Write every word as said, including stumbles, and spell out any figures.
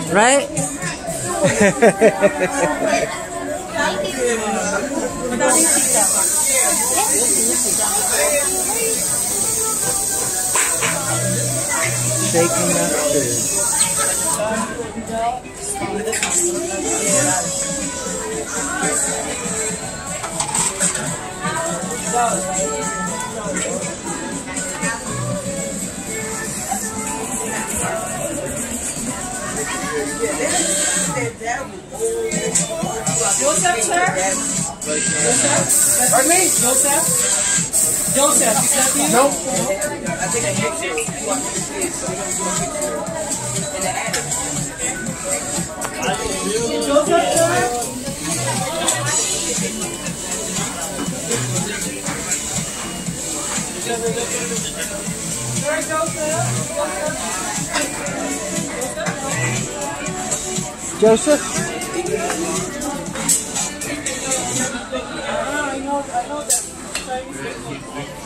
Right? Shaking that food. Joseph, sir? Joseph? Pardon me? Joseph? Joseph, is that you? Nope. I think I hit you. Joseph, sir? Sir, Joseph? Joseph? Ah, I know, I know that.